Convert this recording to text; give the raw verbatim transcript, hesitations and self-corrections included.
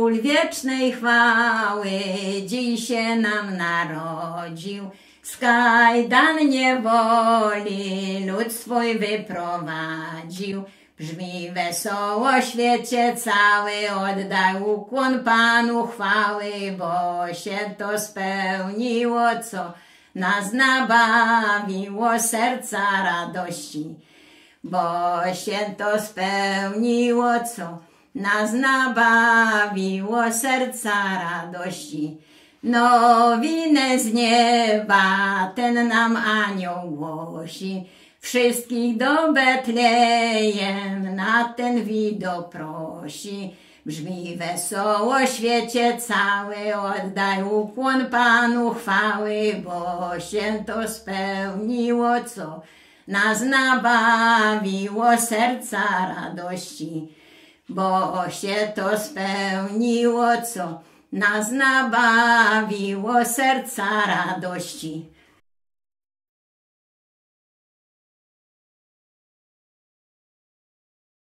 Król wiecznej chwały dziś się nam narodził, z kajdan niewoli lud swój wyprowadził. Brzmi wesoło świecie cały, oddaj ukłon Panu chwały, bo się to spełniło, co nas nabawiło serca radości. Bo się to spełniło, co nas nabawiło serca radości. Nowinę z nieba ten nam anioł głosi, wszystkich do Betlejem na ten widok prosi. Brzmi wesoło świecie cały, oddaj ukłon Panu chwały, bo się to spełniło, co nas nabawiło serca radości. Bo się to spełniło, co nas nabawiło serca radości.